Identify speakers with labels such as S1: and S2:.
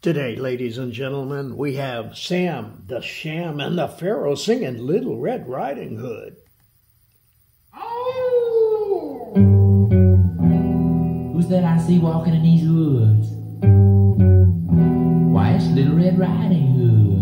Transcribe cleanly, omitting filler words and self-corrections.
S1: Today, ladies and gentlemen, we have Sam, the Sham, and the Pharoahs singing Little Red Riding Hood.
S2: Oh! Who's that I see walking in these woods? Why, it's Little Red Riding Hood.